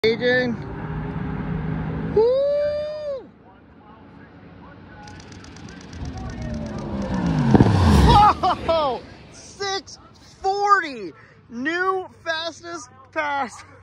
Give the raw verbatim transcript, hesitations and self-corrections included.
Adrian. Woo! Whoa! six forty! New fastest pass.